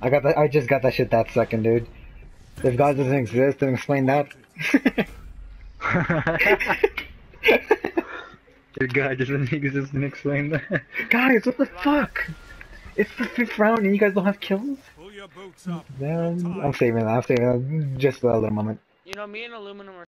I just got that shit that second, dude. If God doesn't exist, then explain that. Your guy doesn't exist and explain that. Guys, what the fuck? It's the 5th round and you guys don't have kills? Pull your boots up. Then I'm saving that. I'm saving that just for a little moment. You know, me and Aluminum are